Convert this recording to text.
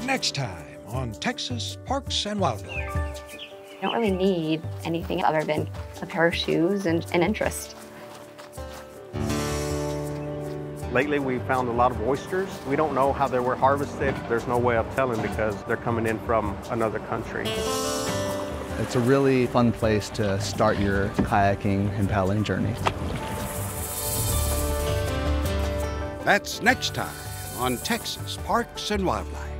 Next time on Texas Parks and Wildlife. You don't really need anything other than a pair of shoes and an interest. Lately, we found a lot of oysters. We don't know how they were harvested. There's no way of telling because they're coming in from another country. It's a really fun place to start your kayaking and paddling journey. That's next time on Texas Parks and Wildlife.